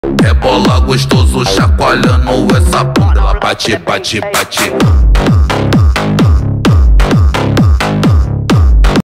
Rebola gostoso, chacoalhando essa bunda. Ela bate, bate, bate.